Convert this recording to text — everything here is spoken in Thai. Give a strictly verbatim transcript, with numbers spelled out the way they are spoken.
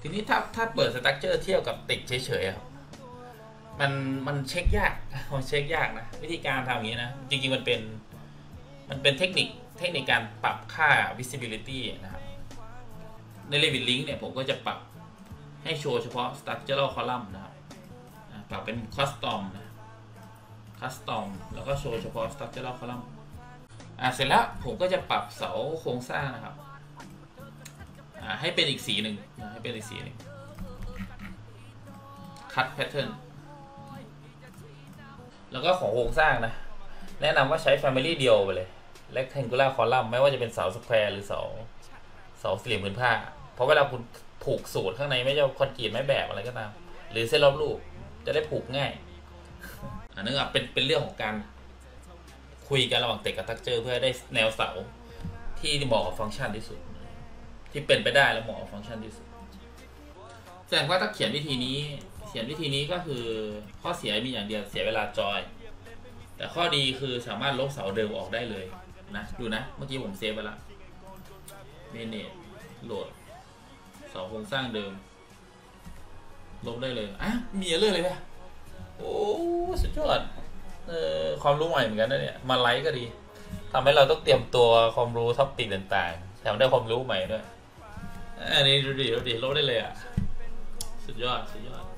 ทีนี้ถ้าถ้าเปิดสตรัคเจอร์เทียบกับติกเฉยๆครับมันมันเช็คยากมันเช็คยากนะวิธีการทำอย่างนี้นะจริงๆมันเป็นมันเป็นเทคนิคเทคนิคการปรับค่า visibility นะครับใน Revit Link เนี่ยผมก็จะปรับให้โชว์เฉพาะ structural column นะครับปรับเป็น custom นะ custom แล้วก็โชว์เฉพาะ structural column อ่ะเสร็จแล้วผมก็จะปรับเสาโครงสร้างนะครับอ่ะให้เป็นอีกสีหนึ่งนะให้เป็นอีกสีหนึ่ง cut pattern แล้วก็ของโครงสร้างนะแนะนำว่าใช้ family เดียวไปเลย rectangular column ไม่ว่าจะเป็นเสา square หรือเสาเสาสี่เหลี่ยมผืนผ้าเพราะเวลาคุณผูกสูตรข้างในไม่ใช่คอนกรีตไม่แบบอะไรก็ตามหรือเส้นรอบรูปจะได้ผูกง่ายอันนี้อ่ะเป็นเป็นเรื่องของการคุยกันระหว่างเตะกับทักเจอร์เพื่อได้แนวเสาที่เหมาะกับฟังก์ชันที่สุดที่เป็นไปได้และเหมาะกับฟังก์ชันที่สุดแสดงว่าถ้าเขียนวิธีนี้เขียนวิธีนี้ก็คือข้อเสียมีอย่างเดียวเสียเวลาจอยแต่ข้อดีคือสามารถลบเสาเดิมออกได้เลยนะดูนะเมื่อกี้ผมเซฟไปแล้วเมเนจโหลดเสาโครงสร้างเดิมลบได้เลยอ่ะมีเรื่องเลยนะโอ้สุดยอดเออความรู้ใหม่เหมือนกันนะเนี่ยมาไลฟ์ก็ดีทำให้เราต้องเตรียมตัวความรู้ท็อปิกต่างๆแถมได้ความรู้ใหม่ด้วยอันนี้ดูดิดูดิลบได้เลยอ่ะสุดยอดสุดยอด